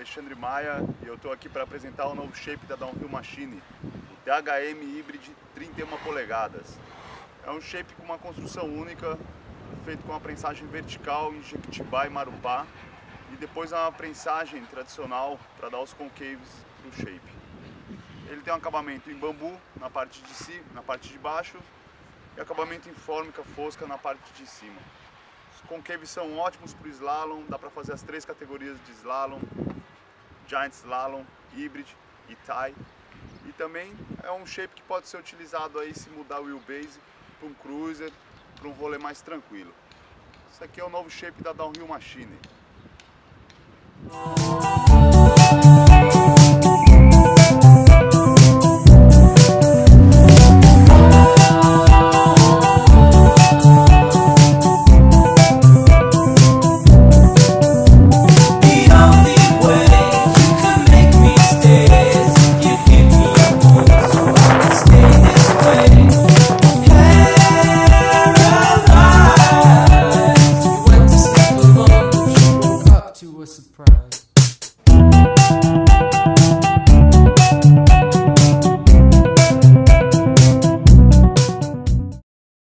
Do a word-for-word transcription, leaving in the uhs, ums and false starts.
Alexandre Maia e eu estou aqui para apresentar o novo shape da Downhill Machine, o T H M Hybrid trinta e uma polegadas. É um shape com uma construção única, feito com uma prensagem vertical em Jequitibá e Marupá, e depois uma prensagem tradicional para dar os concaves para o shape. Ele tem um acabamento em bambu na parte de cima, na parte de baixo, e acabamento em fórmica fosca na parte de cima. Os concaves são ótimos para o slalom, dá para fazer as três categorias de slalom, Giant Slalom, Hybrid e Thai. E também é um shape que pode ser utilizado aí se mudar o wheelbase para um cruiser, para um rolê mais tranquilo. Isso aqui é o novo shape da Downhill Machine. To a surprise.